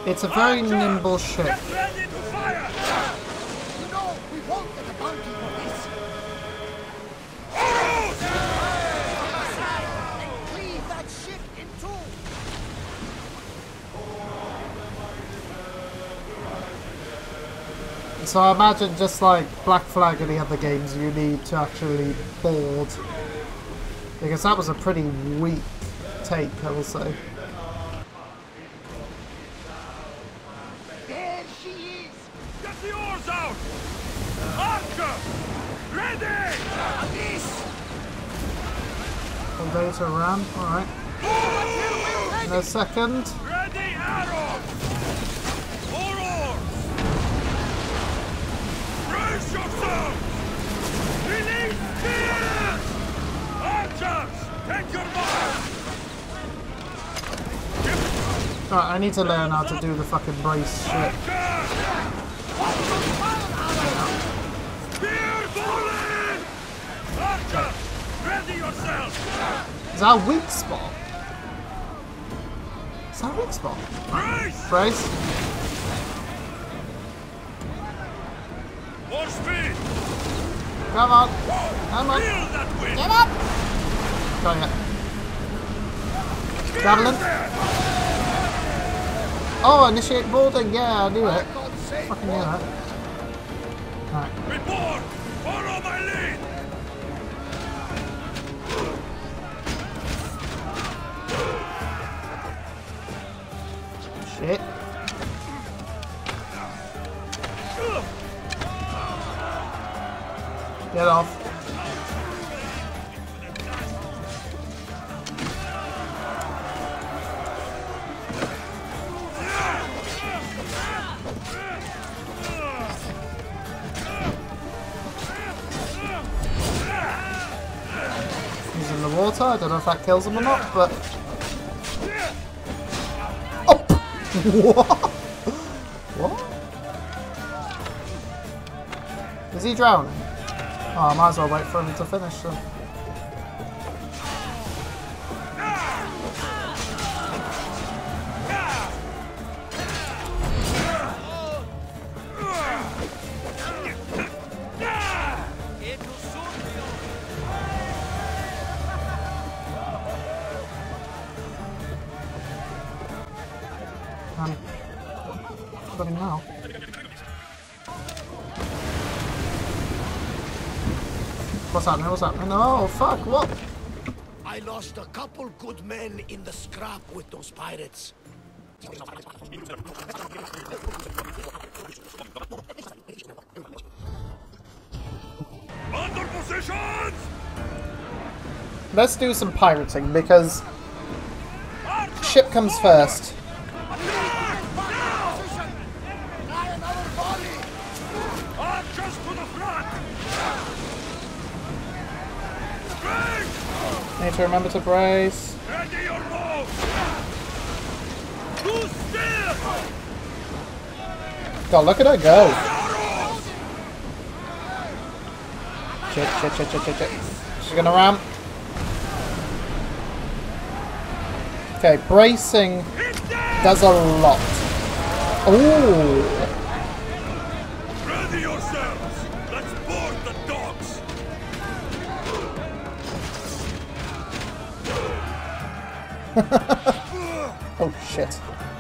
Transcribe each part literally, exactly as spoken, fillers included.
It's a very nimble ship. Get ready to fire! You know, we won't get a bounty for this. And cleave that ship in two. So I imagine just like Black Flag and the other games, you need to actually board. Because that was a pretty weak take, I will say. There she is. Get the oars out! Archer! Ready! This. Elevator ram, alright. In a second. Ready, arrows! Four oars! Brace yourselves! Release spears! Archers! Take your mark! Alright, I need to learn how to do the fucking brace shit. Spear falling! Archer! Ready yourself! Is that a weak spot? Is that a weak spot? Brace! Brace. More speed! Come on. Come on. Feel that wind! Get up! Got it. Javelin. Oh, initiate boarding. Yeah, I knew it. Fucking knew that. Alright. Report! Follow my lead! Shit. Get off. He's in the water. I don't know if that kills him or not, but... Oh! What? What? Is he drowning? Oh, I might as well wait for him to finish then. Um, what about him now? What's happening? What's happening? Oh, fuck, what? I lost a couple good men in the scrap with those pirates. Under positions! Let's do some pirating, because ship comes first. Archers to the front! Need to remember to brace. Ready your bow! Too still! God, look at her go. Shit, shit, shit, shit, shit, shit. She's gonna ram. Okay, bracing does a lot. Ooh. Ready yourselves! Let's board the dogs! Oh shit.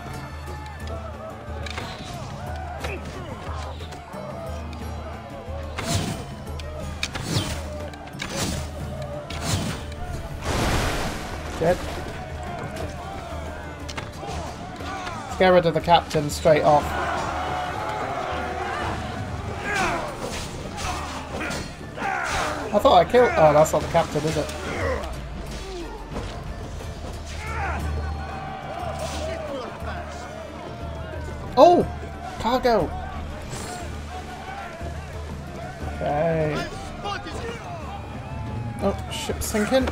Shit. Let's get rid of the captain straight off. I thought I killed. Oh, that's not the captain, is it? Oh! Cargo! Okay. Oh, ship's sinking.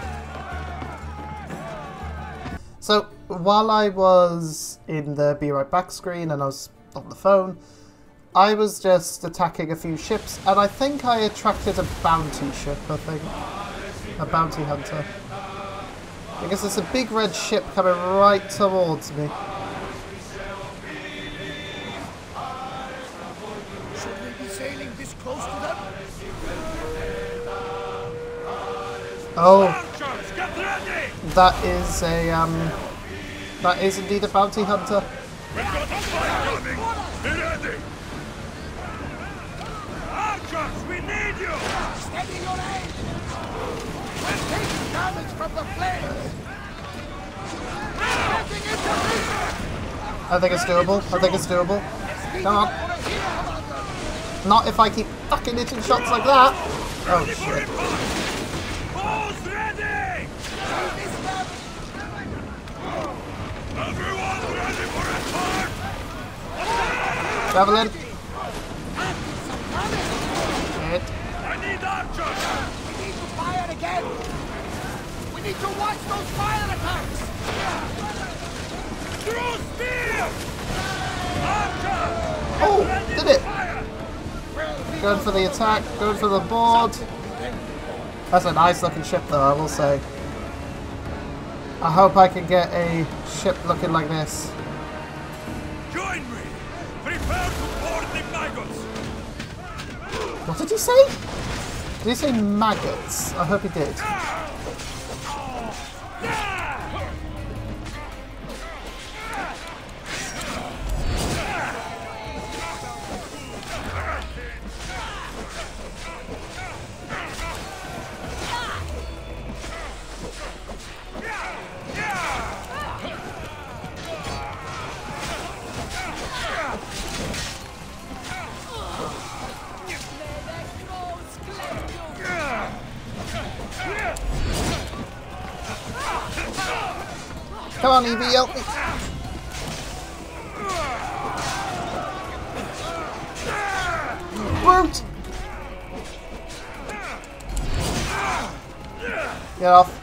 So, while I was in the Be Right Back screen and I was on the phone, I was just attacking a few ships, and I think I attracted a bounty ship, I think. A bounty hunter. Because there's a big red ship coming right towards me. Oh, Archers, get ready! that is a um, that is indeed a bounty hunter. We've got a fight coming! Be ready! Archers, we need you! Steady your aim! We're taking damage from the flames! Getting into position! I think it's doable. I think it's doable. Come on. Not if I keep fucking hitting shots like that. Oh shit. Bows ready! Everyone ready for attack! Javelin. Hit. I need archers! We need to fire again! We need to watch those fire attacks! Through spear! Archers! Oh, Ready did to it. fire! Going for the attack. Going for the board. That's a nice looking ship though, I will say. I hope I can get a ship looking like this. Join me! Prepare to board the maggots! What did he say? Did he say maggots? I hope he did. Come on, Evie, help me. Woot! Get off.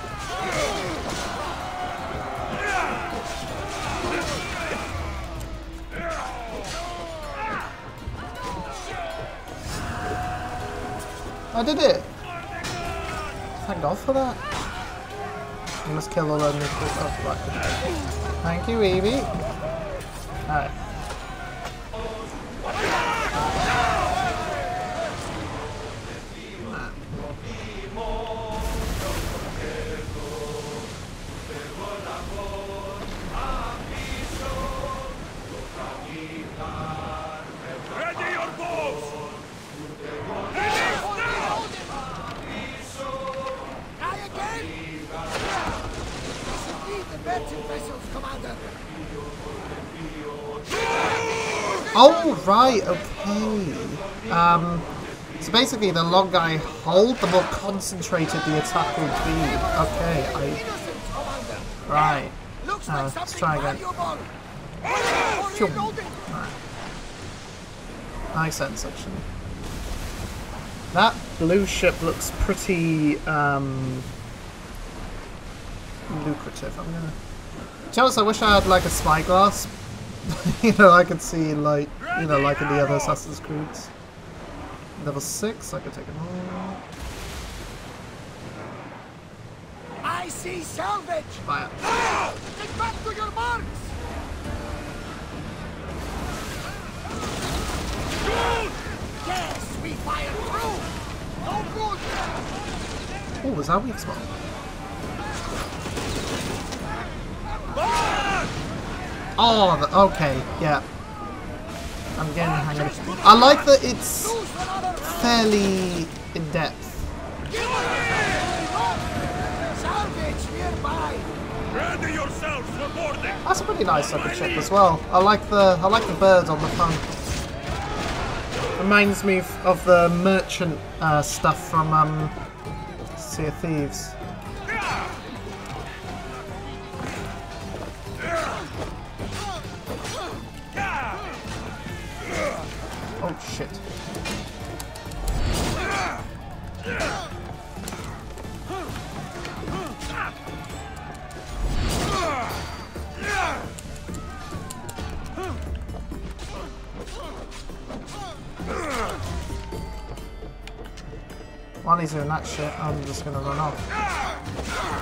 I did it. Thank God for that. You must kill all the new oh, right. Thank you, Evie. Alright. Ready your bows! Try again! This is the merchant vessels, Commander! Oh, right, okay. Um, so basically, the longer I hold, the more concentrated the attack will be. Okay, I... Innocent, Commander! Right. Looks Uh, like let's something try again. valuable! Phew. Reloading. Right. Nice sense, actually. That blue ship looks pretty, um... lucrative. I'm gonna... To be honest, I wish I had, like, a spyglass. You know, I could see, like, you know, like in the other Assassin's Creeds. Level six, I could take them all. I see salvage! Fire. Get back to your marks! Yes, we fired through! No good! Oh, was that weak spot? Oh, the, okay, yeah. I'm getting the hang of it. I like that it's fairly in depth. Salvage nearby! Ready yourselves for boarding! That's a pretty nice looking ship as well. I like the I like the birds on the front. Reminds me of the merchant uh, stuff from um, Sea of Thieves. Oh shit. While he's doing that shit, I'm just gonna run off.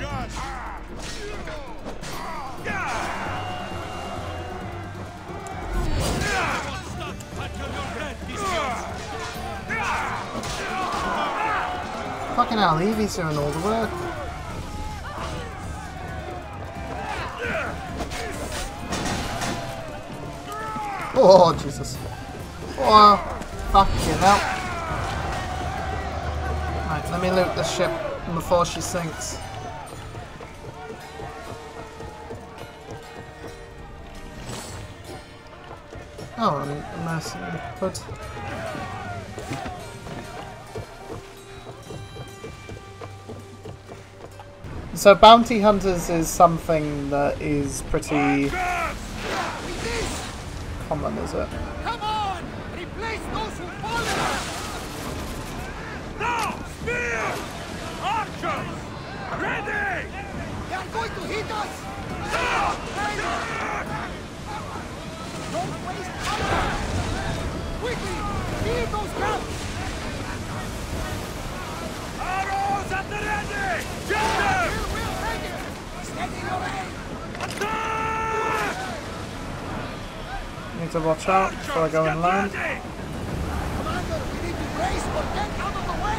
Just. Fucking hell, Evie's doing all the work. Oh, Jesus. Oh, fucking hell. Right, let me loot the ship before she sinks. Oh, a mercenary hood. So bounty hunters is something that is pretty common, is it? Come on! Replace those who fall in us! Now! Spear! Archers! Ready! They are going to hit us! Now! Don't waste ammo! Quickly! Kill those guns! Arrows at the ready! Get them! Here, we'll take it! Steady away! Attack! Need to watch out before I go and land. Commander, we need to brace or get out of the way!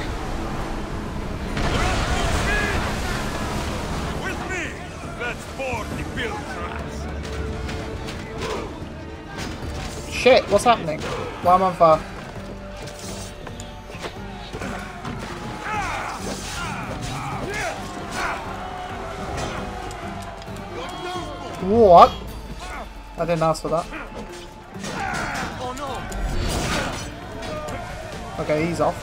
With me! Let's board the build traps! Shit, what's happening? Why am I on fire? What? I didn't ask for that. Oh no! Okay, he's off.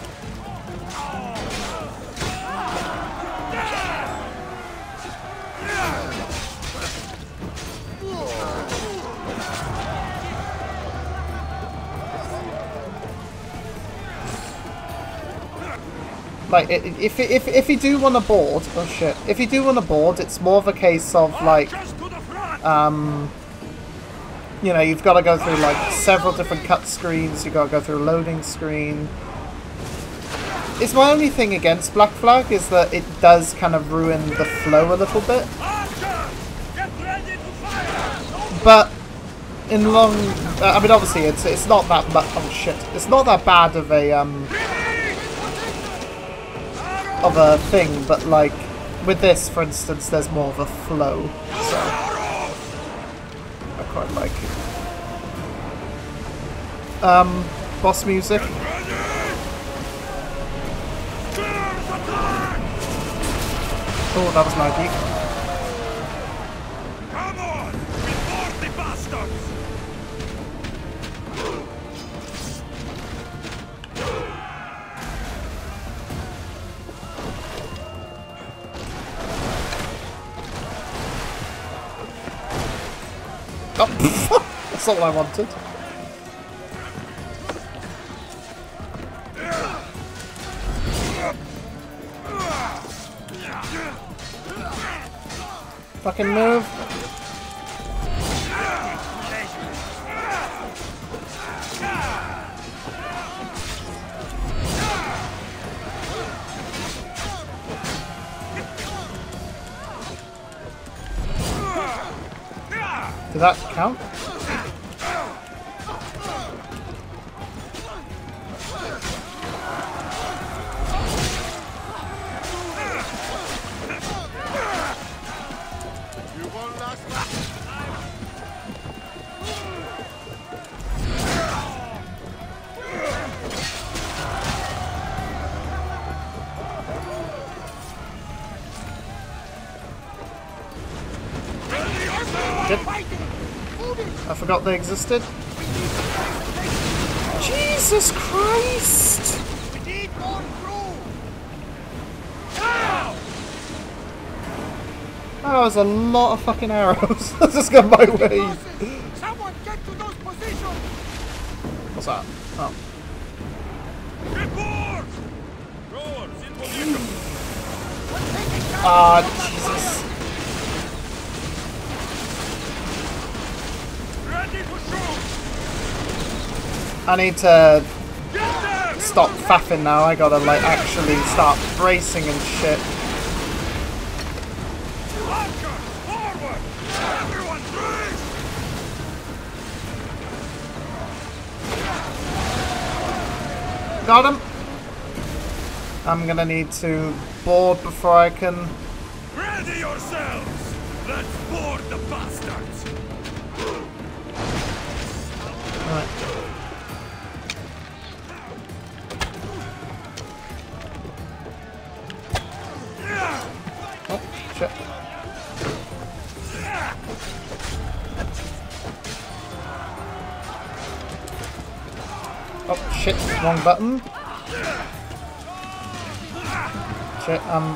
Like, if if if you do want to board, oh shit! If you do want to board, it's more of a case of like, um, you know, you've got to go through like several different cut screens. You've got to go through a loading screen. It's my only thing against Black Flag is that it does kind of ruin the flow a little bit. But in long, I mean, obviously, it's it's not that much. Oh shit! It's not that bad of a um. of a thing, but like with this, for instance, there's more of a flow, so I quite like it. Um, boss music. Oh, that was laggy. Come on! We board the bastards! Oh, that's not what I wanted. Fucking move. Did that count? I forgot they existed. Jesus Christ! We need more crew! That was a lot of fucking arrows. Let's just go my way. Someone get to those positions! What's that? Oh. Ah, Jesus. I need to stop faffing now. I gotta like actually start bracing and shit. Everyone, freeze! Got him! I'm gonna need to board before I can... Ready yourselves! Let's board the bastards! Alright. Oh, shit. Oh, shit. Wrong button. Shit, um...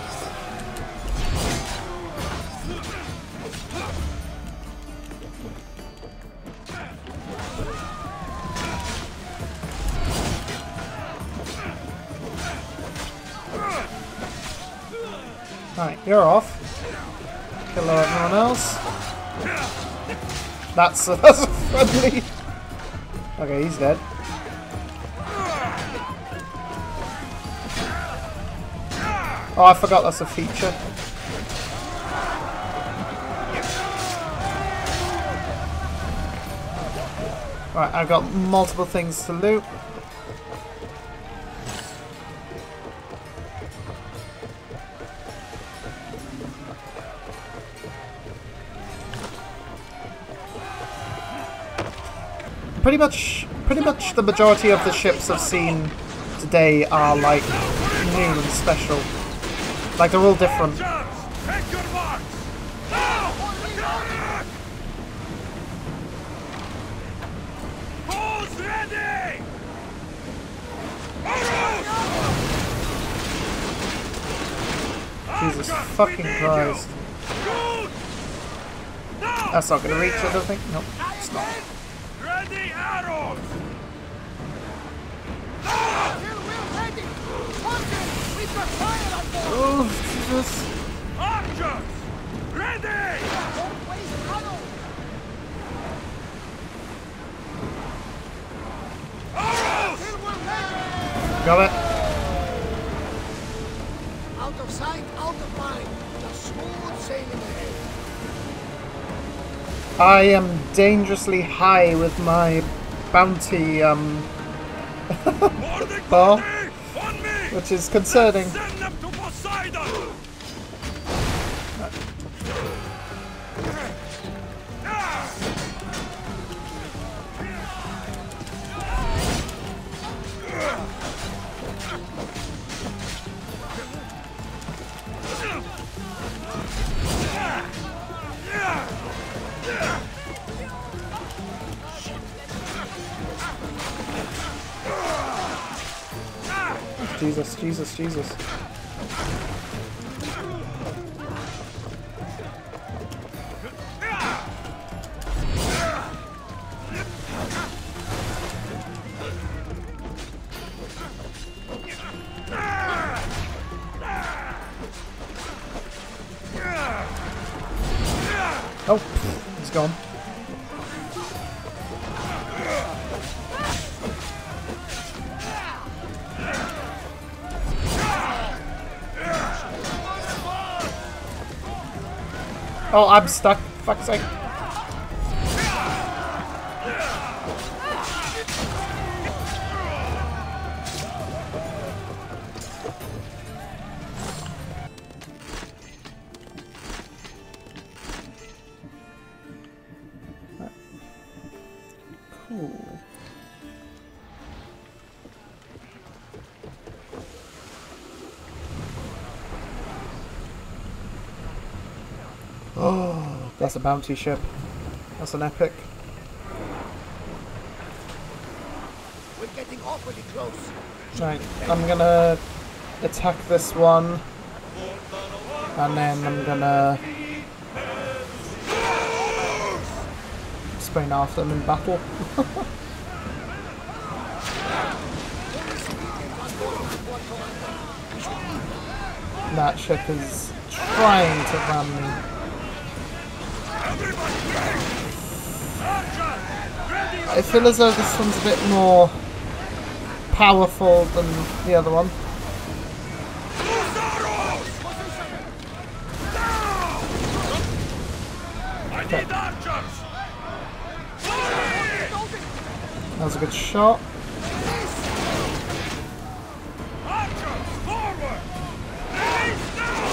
Alright, you're off. Kill everyone else. That's a, that's a friendly. Okay, he's dead. Oh, I forgot that's a feature. Right, I've got multiple things to loot. Pretty much, pretty much the majority of the ships I've seen today are like new and special. Like they're all different. Take your marks! Now! Attack! Balls ready! Jesus fucking Christ. That's not gonna reach it, I don't think. Nope, it's not. Ready arrows! Oh, Jesus. Archers! Ready! Arrows! Got it. Out of sight, out of mind. Just smooth sailing ahead. I am dangerously high with my bounty um bar, which is concerning. Send them to Poseidon! Jesus, Jesus, Jesus. Oh, he's gone. Oh, I'm stuck. Fuck's sake. Cool. Oh, that's a bounty ship. That's an epic. We're getting awfully close. Right, I'm gonna attack this one, and then I'm gonna sprint after them in battle. That ship is trying to ram me. I feel as though this one's a bit more powerful than the other one. need archers! That was a good shot. Archers, forward! Release now!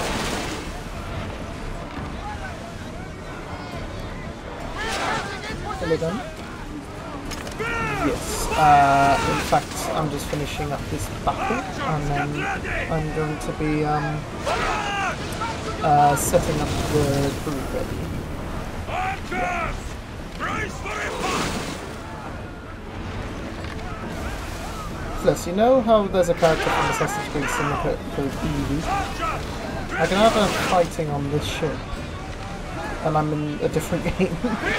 Fully done. Yes. Uh, in fact, I'm just finishing up this battle, and then I'm going to be um, uh, setting up the crew ready. Archers! Brace for impact! Plus, you know how there's a character from Assassin's Creed Syndicate called Evie? I can have her fighting on this ship, and I'm in a different game.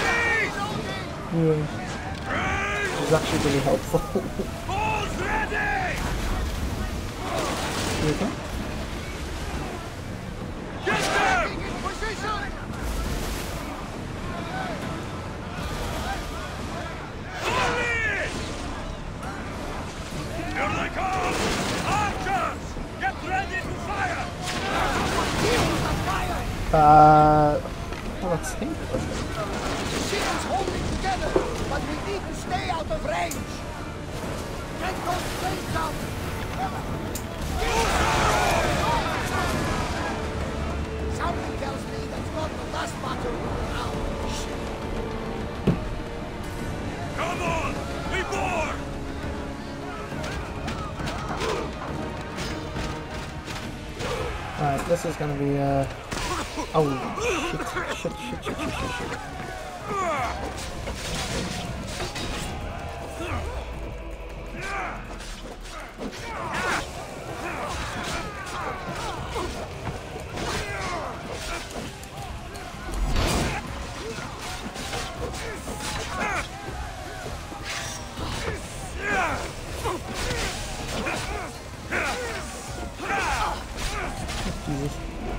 Yeah. Which is actually really helpful. All's ready! You okay? Get them! Here they come! Archers! Get ready to fire! Uh, well, let's see. The shield's holding together, but we need to stay out of range. Get those plates up! Something tells me that's not the last battle now. Come on! We board! Alright, this is gonna be, uh... oh, shit, shit, shit, shit, shit, shit, shit. Jesus.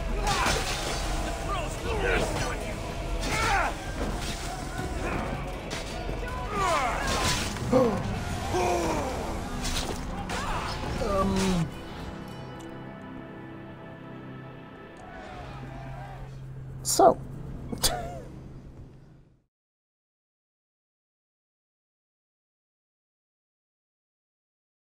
um. So.